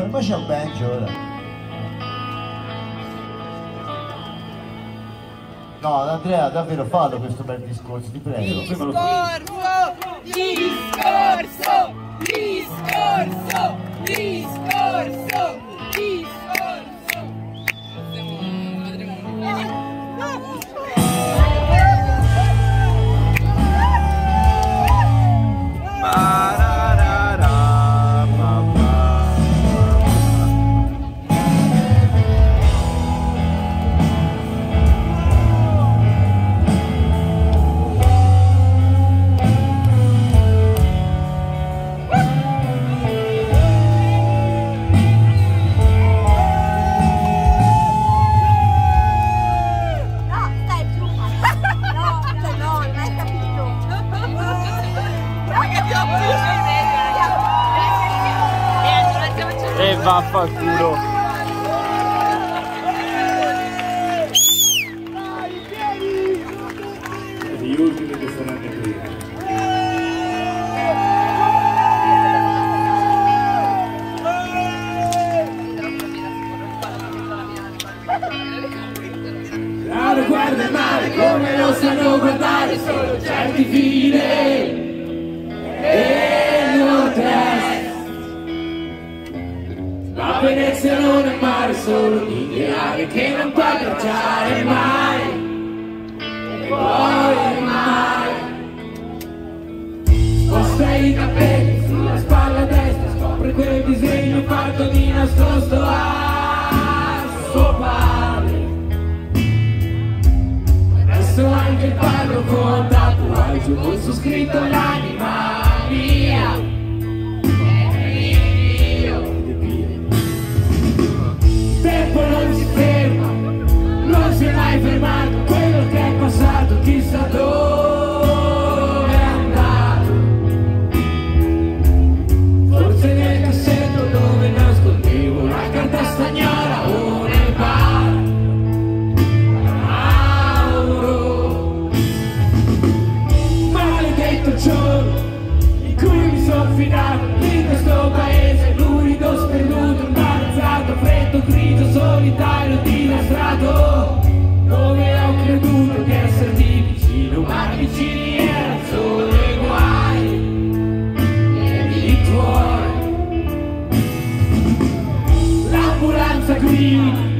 Fermaci a banjo ora. No, Andrea, davvero fallo questo bel discorso, ti prego. Discorso! E vaffanculo. Gli ultimi che saranno qui. Raro guarda il mare come lo sanno guardare solo certi file e nord-est. La Venezia non è mare, solo un ideale che non puoi abbracciare mai. E poi mai. Sposta i capelli sulla spalla destra, scopre quel disegno fatto di nascosto a suo padre. Adesso anche il parroco ha un tatuaggio con su scritto l'anima mia. Non si ferma, non si è mai fermato, quello che è passato chissà dove è andato. Forse nel cassetto dove nascondevo la carta stagnola o nel bar Mauro. Maledetto giorno in cui mi sono fidato in questo paese lurido, sperduto, imbarazzato, freddo, grigio, solitario, dinastrato, dove ho creduto di esserti vicino, ma vicini erano solo i guai e i tuoi. L'ambulanza grida